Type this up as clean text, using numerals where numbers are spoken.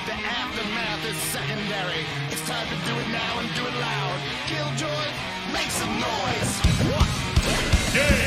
The aftermath is secondary. It's time to do it now and do it loud. Killjoy, make some noise. Yeah.